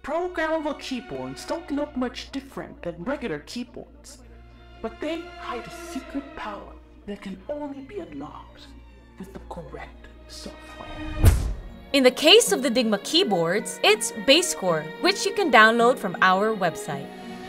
Programmable keyboards don't look much different than regular keyboards, but they hide a secret power that can only be unlocked with the correct software. In the case of the Digma keyboards, it's BaseScore, which you can download from our website.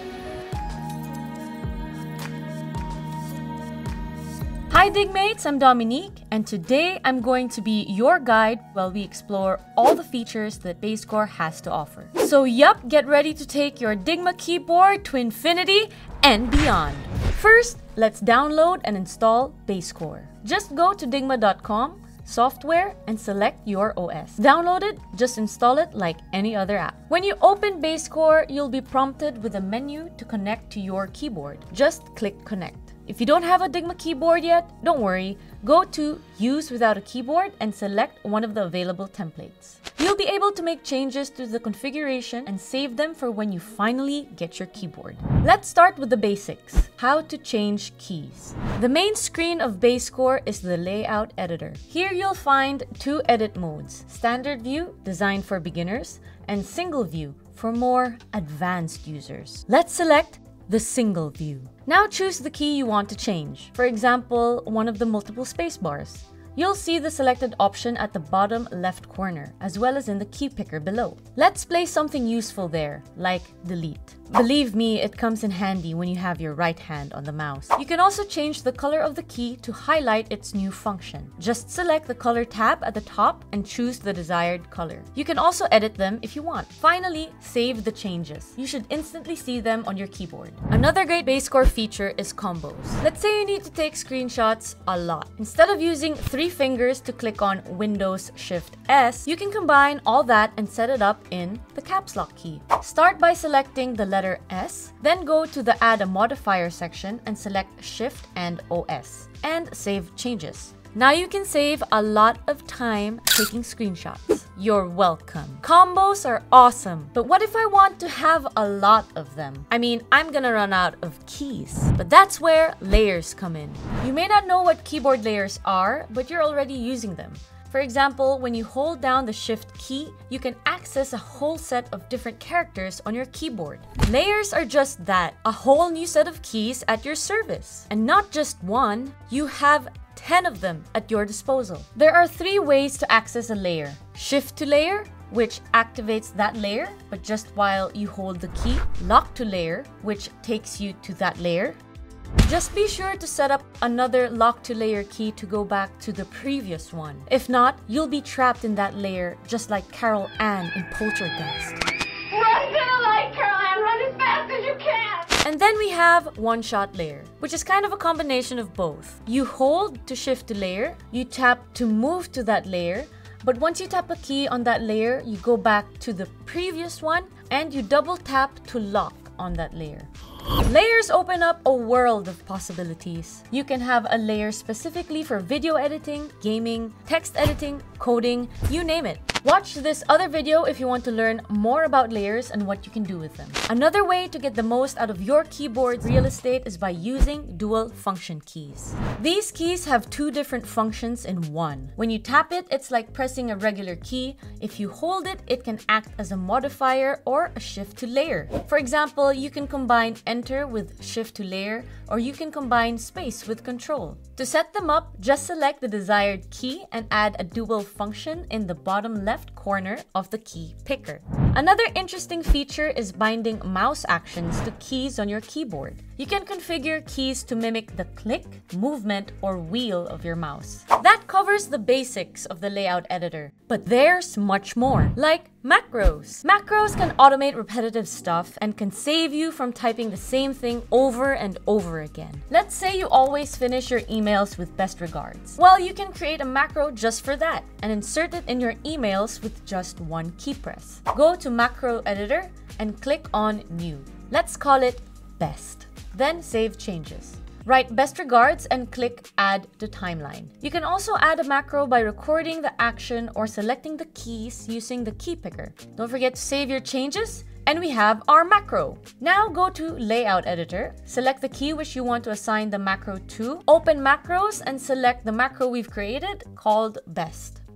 Hi Digmates, I'm Dominique, and today I'm going to be your guide while we explore all the features that BaseScore has to offer. So yup, get ready to take your Digma keyboard to infinity and beyond. First, let's download and install BaseScore. Just go to digma.com, software, and select your OS. Download it, just install it like any other app. When you open BaseScore, you'll be prompted with a menu to connect to your keyboard. Just click connect. If you don't have a Digma keyboard yet, don't worry. Go to Use Without a Keyboard and select one of the available templates. You'll be able to make changes to the configuration and save them for when you finally get your keyboard. Let's start with the basics. How to change keys. The main screen of BaseScore is the layout editor. Here you'll find two edit modes: standard view, designed for beginners, and single view for more advanced users. Let's select the single view. Now choose the key you want to change. For example, one of the multiple spacebars. You'll see the selected option at the bottom left corner, as well as in the key picker below. Let's place something useful there, like delete. Believe me, it comes in handy when you have your right hand on the mouse. You can also change the color of the key to highlight its new function. Just select the color tab at the top and choose the desired color. You can also edit them if you want. Finally, save the changes. You should instantly see them on your keyboard. Another great BaseScore feature is combos. Let's say you need to take screenshots a lot. Instead of using 3 fingers to click on Windows Shift S, you can combine all that and set it up in the caps lock key. Start by selecting the letter S, then go to the Add a Modifier section and select Shift and OS, and save changes. Now you can save a lot of time taking screenshots. You're welcome. Combos are awesome, but what if I want to have a lot of them? I mean, I'm gonna run out of keys. But that's where layers come in. You may not know what keyboard layers are, but you're already using them. For example, when you hold down the Shift key, you can access a whole set of different characters on your keyboard. Layers are just that, a whole new set of keys at your service. And not just one, you have 10 of them at your disposal. There are 3 ways to access a layer. Shift to layer, which activates that layer, but just while you hold the key. Lock to layer, which takes you to that layer. Just be sure to set up another lock to layer key to go back to the previous one. If not, you'll be trapped in that layer just like Carol Ann in Poltergeist. Run to the light, Carol Ann! Run as fast as you can! And then we have one-shot layer, which is kind of a combination of both. You hold to shift to layer, you tap to move to that layer, but once you tap a key on that layer, you go back to the previous one and you double tap to lock on that layer. Layers open up a world of possibilities. You can have a layer specifically for video editing, gaming, text editing, coding, you name it. Watch this other video if you want to learn more about layers and what you can do with them. Another way to get the most out of your keyboard's real estate is by using dual function keys. These keys have 2 different functions in one. When you tap it, it's like pressing a regular key. If you hold it, it can act as a modifier or a shift to layer. For example, you can combine Enter with Shift to layer, or you can combine Space with Control. To set them up, just select the desired key and add a dual function in the bottom left corner of the key picker. Another interesting feature is binding mouse actions to keys on your keyboard. You can configure keys to mimic the click, movement, or wheel of your mouse. That covers the basics of the layout editor. But there's much more, like macros. Macros can automate repetitive stuff and can save you from typing the same thing over and over again. Let's say you always finish your emails with best regards. Well, you can create a macro just for that and insert it in your emails with just one key press. Go to Macro Editor and click on New. Let's call it Best. Then save changes. Write best regards and click Add to Timeline. You can also add a macro by recording the action or selecting the keys using the key picker. Don't forget to save your changes, and we have our macro. Now go to Layout Editor, select the key which you want to assign the macro to, open Macros, and select the macro we've created called Best.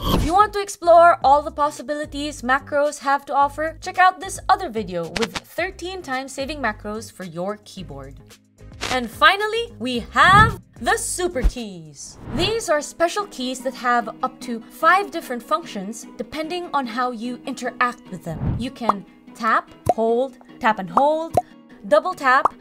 If you want to explore all the possibilities macros have to offer, check out this other video with 13 time-saving macros for your keyboard. And finally, we have the super keys. These are special keys that have up to 5 different functions depending on how you interact with them. You can tap and hold, double tap,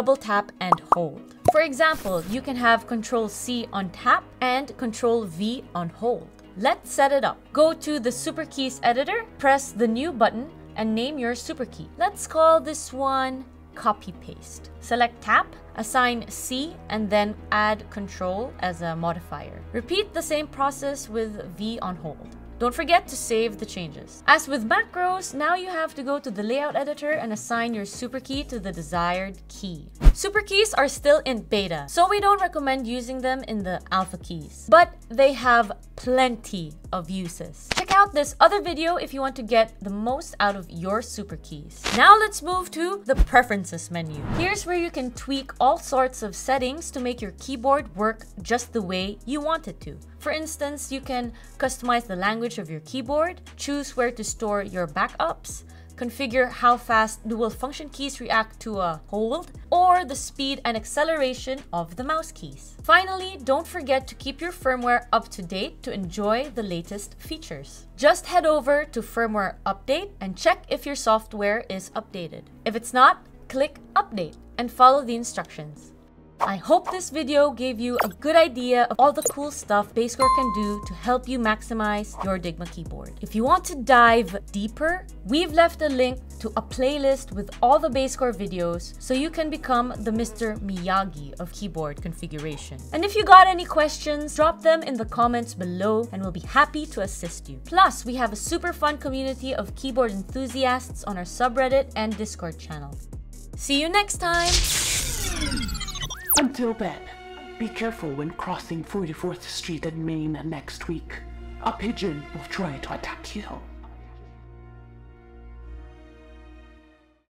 and hold. For example, you can have Control-C on tap and Control-V on hold. Let's set it up. Go to the Super Keys editor, press the new button, and name your super key. Let's call this one Copy Paste. Select tap, assign C, and then add Control as a modifier. Repeat the same process with V on hold. Don't forget to save the changes. As with macros, now you have to go to the layout editor and assign your super key to the desired key. Super keys are still in beta, so we don't recommend using them in the alpha keys, but they have plenty of uses. Check out this other video if you want to get the most out of your super keys. Now let's move to the preferences menu. Here's where you can tweak all sorts of settings to make your keyboard work just the way you want it to. For instance, you can customize the language of your keyboard, choose where to store your backups, configure how fast dual function keys react to a hold, or the speed and acceleration of the mouse keys. Finally, don't forget to keep your firmware up to date to enjoy the latest features. Just head over to Firmware Update and check if your software is updated. If it's not, click Update and follow the instructions. I hope this video gave you a good idea of all the cool stuff BaseScore can do to help you maximize your Digma keyboard. If you want to dive deeper, we've left a link to a playlist with all the BaseScore videos so you can become the Mr. Miyagi of keyboard configuration. And if you got any questions, drop them in the comments below and we'll be happy to assist you. Plus, we have a super fun community of keyboard enthusiasts on our subreddit and Discord channel. See you next time! Until then, be careful when crossing 44th Street and Main next week. A pigeon will try to attack you.